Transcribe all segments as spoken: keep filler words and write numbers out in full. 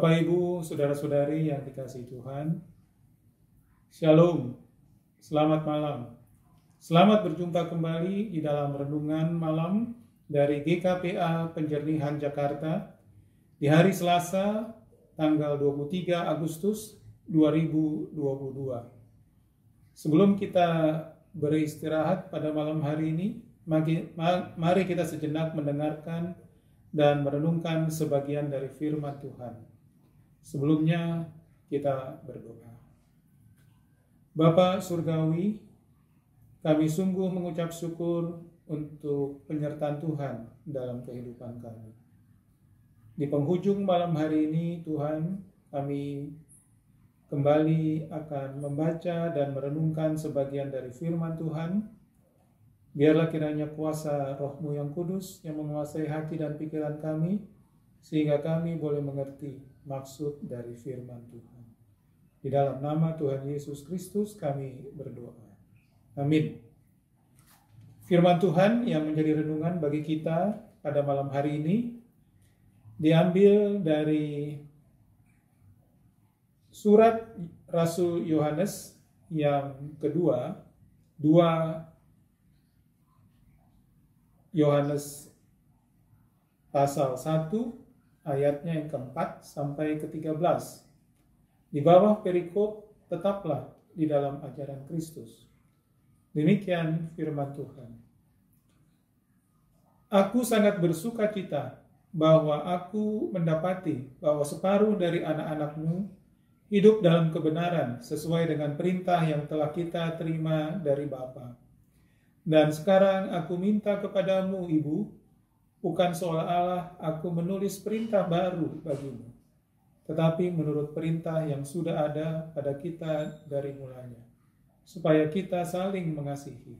Bapak, Ibu, Saudara-saudari yang dikasihi Tuhan, Shalom, selamat malam. Selamat berjumpa kembali di dalam renungan malam dari G K P A Penjernihan Jakarta di hari Selasa, tanggal dua puluh tiga Agustus dua ribu dua puluh dua. Sebelum kita beristirahat pada malam hari ini, mari kita sejenak mendengarkan dan merenungkan sebagian dari firman Tuhan. Sebelumnya kita berdoa. Bapa Surgawi, kami sungguh mengucap syukur untuk penyertaan Tuhan dalam kehidupan kami. Di penghujung malam hari ini, Tuhan, kami kembali akan membaca dan merenungkan sebagian dari firman Tuhan. Biarlah kiranya kuasa Roh-Mu yang kudus yang menguasai hati dan pikiran kami, sehingga kami boleh mengerti maksud dari firman Tuhan. Di dalam nama Tuhan Yesus Kristus kami berdoa. Amin. Firman Tuhan yang menjadi renungan bagi kita pada malam hari ini diambil dari surat Rasul Yohanes yang kedua, dua Yohanes pasal satu ayatnya yang keempat sampai ke tiga belas. Di bawah perikop tetaplah di dalam ajaran Kristus. Demikian firman Tuhan. Aku sangat bersuka cita bahwa aku mendapati bahwa separuh dari anak-anakmu hidup dalam kebenaran sesuai dengan perintah yang telah kita terima dari Bapa. Dan sekarang aku minta kepadamu, Ibu, bukan seolah-olah aku menulis perintah baru bagimu, tetapi menurut perintah yang sudah ada pada kita dari mulanya, supaya kita saling mengasihi.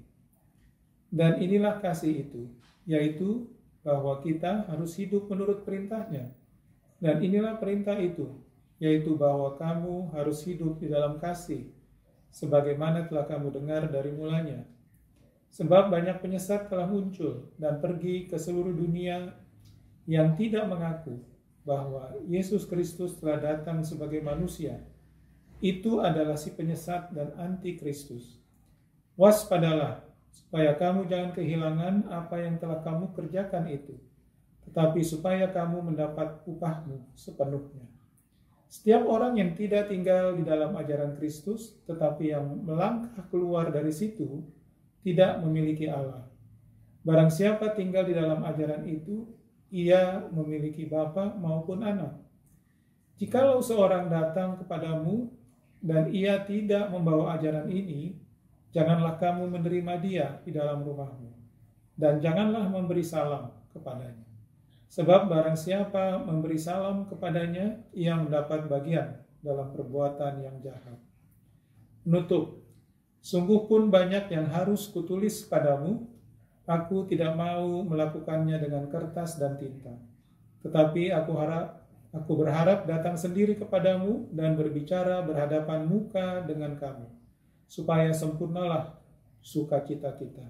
Dan inilah kasih itu, yaitu bahwa kita harus hidup menurut perintahnya. Dan inilah perintah itu, yaitu bahwa kamu harus hidup di dalam kasih, sebagaimana telah kamu dengar dari mulanya. Sebab banyak penyesat telah muncul dan pergi ke seluruh dunia yang tidak mengaku bahwa Yesus Kristus telah datang sebagai manusia. Itu adalah si penyesat dan anti-Kristus. Waspadalah, supaya kamu jangan kehilangan apa yang telah kamu kerjakan itu, tetapi supaya kamu mendapat upahmu sepenuhnya. Setiap orang yang tidak tinggal di dalam ajaran Kristus, tetapi yang melangkah keluar dari situ, tidak memiliki Allah. Barang siapa tinggal di dalam ajaran itu, ia memiliki bapa maupun anak. Jikalau seorang datang kepadamu dan ia tidak membawa ajaran ini, janganlah kamu menerima dia di dalam rumahmu, dan janganlah memberi salam kepadanya. Sebab barang siapa memberi salam kepadanya, ia mendapat bagian dalam perbuatan yang jahat. Penutup. Sungguh pun banyak yang harus kutulis padamu, aku tidak mau melakukannya dengan kertas dan tinta. Tetapi aku harap, aku berharap datang sendiri kepadamu dan berbicara berhadapan muka dengan kamu, supaya sempurnalah sukacita kita.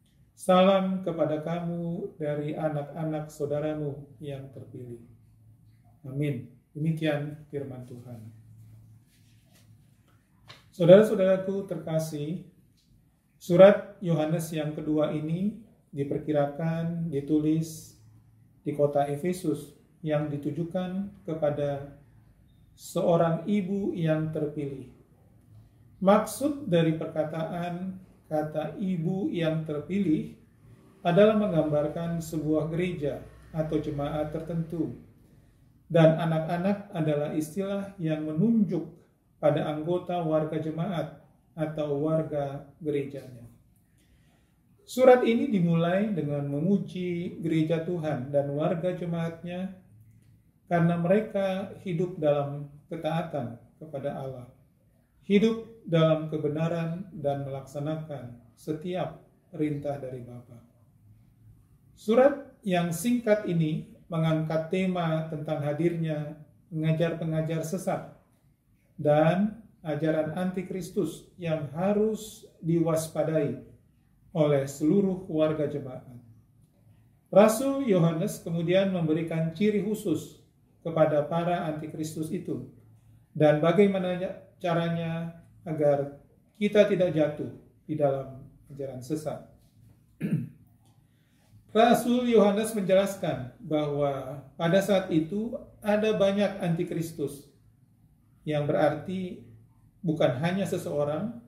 Salam kepada kamu dari anak-anak saudaramu yang terpilih. Amin. Demikian firman Tuhan. Saudara-saudaraku terkasih, surat Yohanes yang kedua ini diperkirakan ditulis di kota Efesus yang ditujukan kepada seorang ibu yang terpilih. Maksud dari perkataan kata ibu yang terpilih adalah menggambarkan sebuah gereja atau jemaat tertentu, dan anak-anak adalah istilah yang menunjuk pada anggota warga jemaat atau warga gerejanya. Surat ini dimulai dengan memuji gereja Tuhan dan warga jemaatnya karena mereka hidup dalam ketaatan kepada Allah, hidup dalam kebenaran dan melaksanakan setiap perintah dari Bapa. Surat yang singkat ini mengangkat tema tentang hadirnya pengajar-pengajar sesat dan ajaran antikristus yang harus diwaspadai oleh seluruh warga jemaat. Rasul Yohanes kemudian memberikan ciri khusus kepada para antikristus itu, dan bagaimana caranya agar kita tidak jatuh di dalam ajaran sesat. Rasul Yohanes menjelaskan bahwa pada saat itu ada banyak antikristus, yang berarti bukan hanya seseorang,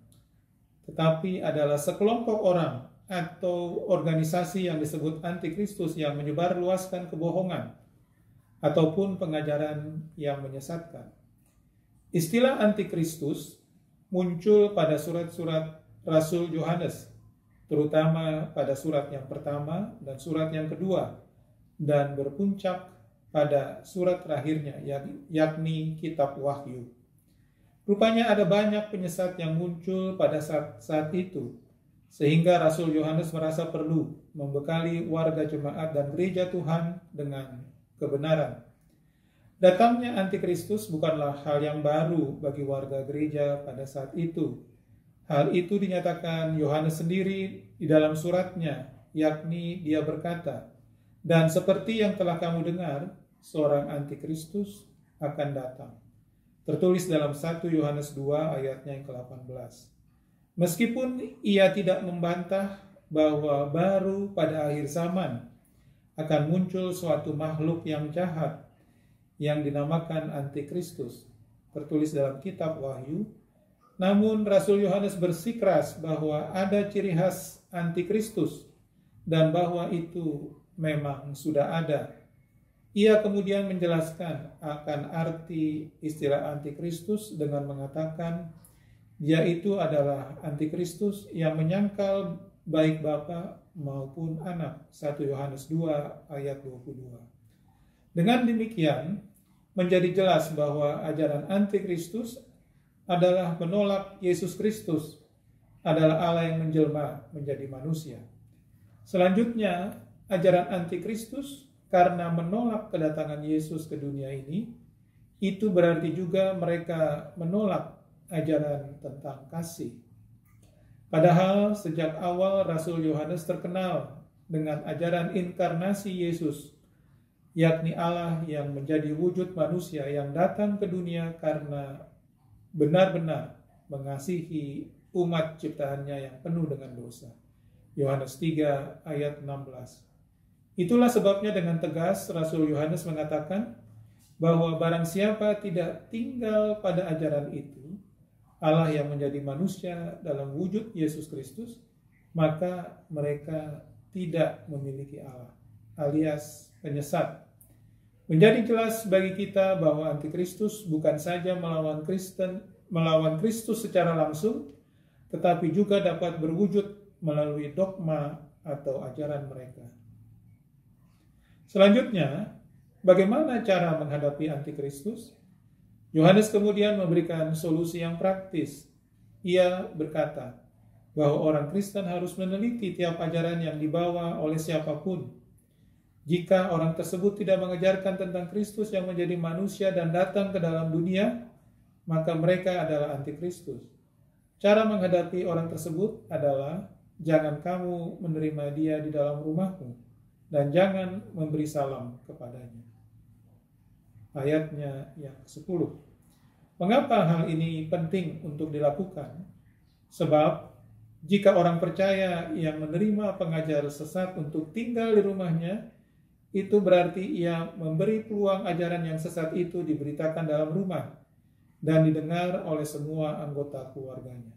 tetapi adalah sekelompok orang atau organisasi yang disebut antikristus yang menyebarluaskan kebohongan ataupun pengajaran yang menyesatkan. Istilah antikristus muncul pada surat-surat Rasul Yohanes, terutama pada surat yang pertama dan surat yang kedua, dan berpuncak pada surat terakhirnya, yakni Kitab Wahyu. Rupanya ada banyak penyesat yang muncul pada saat, saat itu, sehingga Rasul Yohanes merasa perlu membekali warga jemaat dan gereja Tuhan dengan kebenaran. Datangnya antikristus bukanlah hal yang baru bagi warga gereja pada saat itu. Hal itu dinyatakan Yohanes sendiri di dalam suratnya, yakni dia berkata, "Dan seperti yang telah kamu dengar, seorang antikristus akan datang." Tertulis dalam satu Yohanes dua ayatnya yang ke delapan belas. Meskipun ia tidak membantah bahwa baru pada akhir zaman akan muncul suatu makhluk yang jahat yang dinamakan antikristus, tertulis dalam Kitab Wahyu, namun Rasul Yohanes bersikeras bahwa ada ciri khas antikristus dan bahwa itu memang sudah ada. Ia kemudian menjelaskan akan arti istilah antikristus dengan mengatakan dia itu adalah antikristus yang menyangkal baik bapa maupun anak. satu Yohanes dua ayat dua puluh dua. Dengan demikian menjadi jelas bahwa ajaran antikristus adalah menolak Yesus Kristus, adalah Allah yang menjelma menjadi manusia. Selanjutnya, ajaran antikristus karena menolak kedatangan Yesus ke dunia ini, itu berarti juga mereka menolak ajaran tentang kasih. Padahal sejak awal Rasul Yohanes terkenal dengan ajaran inkarnasi Yesus, yakni Allah yang menjadi wujud manusia yang datang ke dunia karena benar-benar mengasihi umat ciptaannya yang penuh dengan dosa. Yohanes tiga ayat enam belas. Itulah sebabnya dengan tegas Rasul Yohanes mengatakan bahwa barang siapa tidak tinggal pada ajaran itu, Allah yang menjadi manusia dalam wujud Yesus Kristus, maka mereka tidak memiliki Allah, alias penyesat. Menjadi jelas bagi kita bahwa antikristus bukan saja melawan Kristen, melawan Kristus secara langsung, tetapi juga dapat berwujud melalui dogma atau ajaran mereka. Selanjutnya, bagaimana cara menghadapi antikristus? Yohanes kemudian memberikan solusi yang praktis. Ia berkata bahwa orang Kristen harus meneliti tiap ajaran yang dibawa oleh siapapun. Jika orang tersebut tidak mengajarkan tentang Kristus yang menjadi manusia dan datang ke dalam dunia, maka mereka adalah antikristus. Cara menghadapi orang tersebut adalah jangan kamu menerima dia di dalam rumahmu dan jangan memberi salam kepadanya. Ayatnya yang kesepuluh. Mengapa hal ini penting untuk dilakukan? Sebab jika orang percaya yang menerima pengajar sesat untuk tinggal di rumahnya, itu berarti ia memberi peluang ajaran yang sesat itu diberitakan dalam rumah dan didengar oleh semua anggota keluarganya.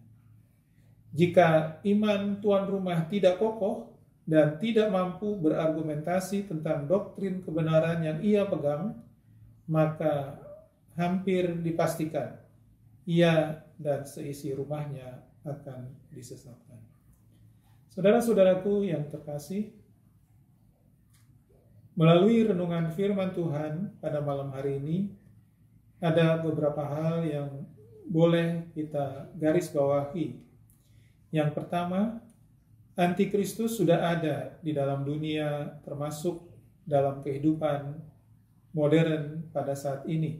Jika iman tuan rumah tidak kokoh dan tidak mampu berargumentasi tentang doktrin kebenaran yang ia pegang, maka hampir dipastikan ia dan seisi rumahnya akan disesatkan. Saudara-saudaraku yang terkasih, melalui renungan firman Tuhan pada malam hari ini, ada beberapa hal yang boleh kita garis bawahi. Yang pertama, antikristus sudah ada di dalam dunia, termasuk dalam kehidupan modern pada saat ini.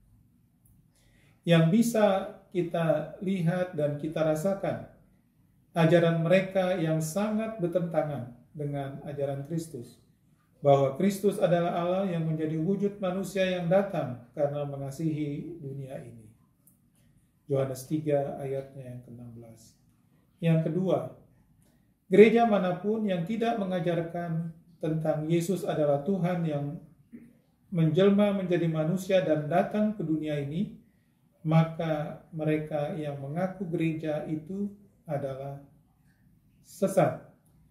Yang bisa kita lihat dan kita rasakan, ajaran mereka yang sangat bertentangan dengan ajaran Kristus. bahwa Kristus adalah Allah yang menjadi wujud manusia yang datang karena mengasihi dunia ini. Yohanes tiga ayatnya yang keenam belas. Yang kedua, gereja manapun yang tidak mengajarkan tentang Yesus adalah Tuhan yang menjelma menjadi manusia dan datang ke dunia ini, maka mereka yang mengaku gereja itu adalah sesat.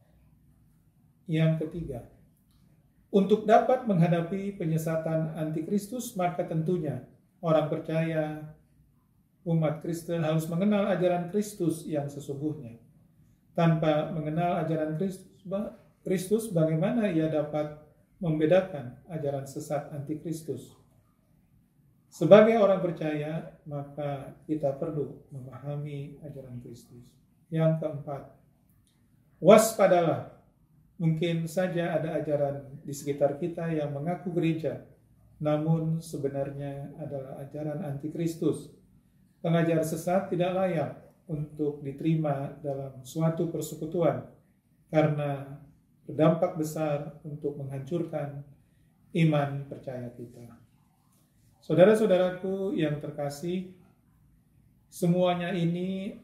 Yang ketiga, untuk dapat menghadapi penyesatan antikristus, maka tentunya orang percaya, umat Kristen harus mengenal ajaran Kristus yang sesungguhnya. Tanpa mengenal ajaran Kristus, Kristus bagaimana ia dapat membedakan ajaran sesat antikristus? Sebagai orang percaya, maka kita perlu memahami ajaran Kristus. Yang keempat, waspadalah. Mungkin saja ada ajaran di sekitar kita yang mengaku gereja, namun sebenarnya adalah ajaran antikristus. Pengajar sesat tidak layak untuk diterima dalam suatu persekutuan karena berdampak besar untuk menghancurkan iman percaya kita. Saudara-saudaraku yang terkasih, semuanya ini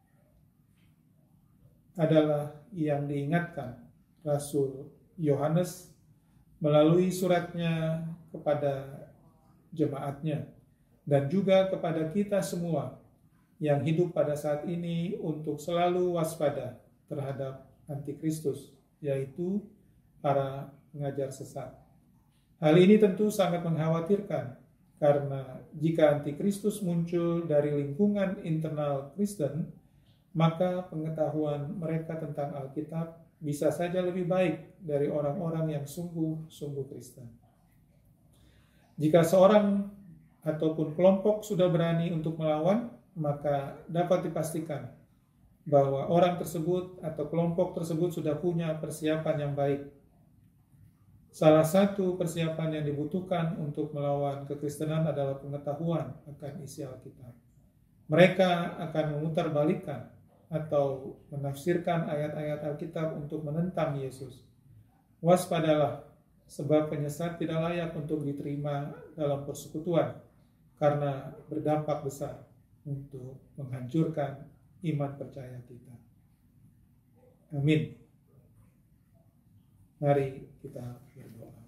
adalah yang diingatkan Rasul Yohanes melalui suratnya kepada jemaatnya dan juga kepada kita semua yang hidup pada saat ini untuk selalu waspada terhadap antikristus, yaitu para pengajar sesat. Hal ini tentu sangat mengkhawatirkan karena jika antikristus muncul dari lingkungan internal Kristen, maka pengetahuan mereka tentang Alkitab bisa saja lebih baik dari orang-orang yang sungguh-sungguh Kristen. Jika seorang ataupun kelompok sudah berani untuk melawan, maka dapat dipastikan bahwa orang tersebut atau kelompok tersebut sudah punya persiapan yang baik. Salah satu persiapan yang dibutuhkan untuk melawan kekristenan adalah pengetahuan akan isi Alkitab. Mereka akan memutarbalikkan atau menafsirkan ayat-ayat Alkitab untuk menentang Yesus. Waspadalah, sebab penyesat tidak layak untuk diterima dalam persekutuan karena berdampak besar untuk menghancurkan iman percaya kita. Amin. Mari kita berdoa.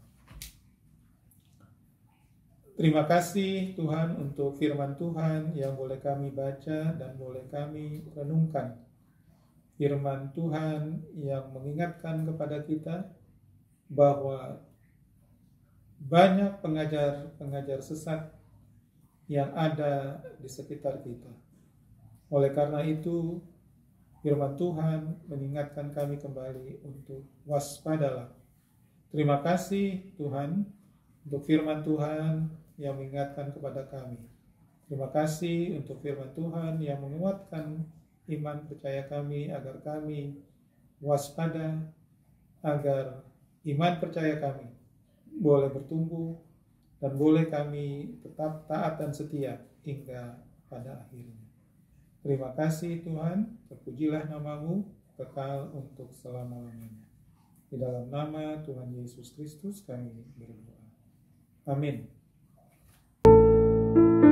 Terima kasih Tuhan untuk firman Tuhan yang boleh kami baca dan boleh kami renungkan. Firman Tuhan yang mengingatkan kepada kita bahwa banyak pengajar-pengajar sesat yang ada di sekitar kita. Oleh karena itu, firman Tuhan mengingatkan kami kembali untuk waspadalah. Terima kasih Tuhan untuk firman Tuhan yang mengingatkan kepada kami. Terima kasih untuk firman Tuhan yang menguatkan iman percaya kami agar kami waspada, agar iman percaya kami boleh bertumbuh dan boleh kami tetap taat dan setia hingga pada akhirnya. Terima kasih Tuhan, terpujilah namamu kekal untuk selama-lamanya. Di dalam nama Tuhan Yesus Kristus kami berdoa. Amin.